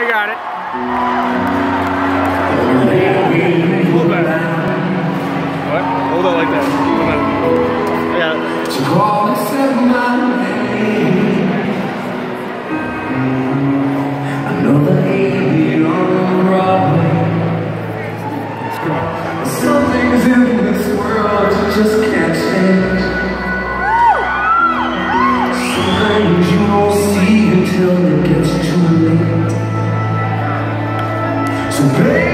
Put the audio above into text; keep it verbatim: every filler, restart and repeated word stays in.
got it. Hold back. What? Hold on like that. Hold on. I got it. To call except my name. Another alien on Broadway. Some things in this world you just can't change. Sometimes you won't see until it gets too late. So baby,